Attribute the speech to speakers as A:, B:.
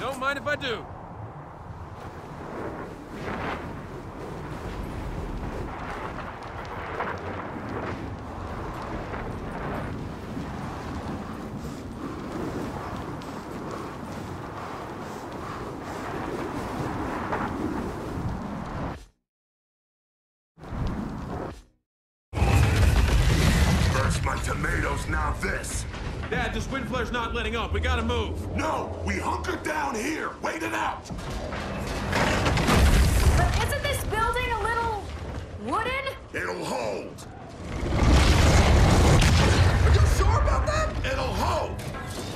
A: Don't mind if I do.
B: My tomatoes, now this.
A: Dad, this wind flare's not letting up. We gotta move.
B: No, we hunker down here. Wait it out.
C: But isn't this building a little wooden?
B: It'll hold. Are you sure about that? It'll hold.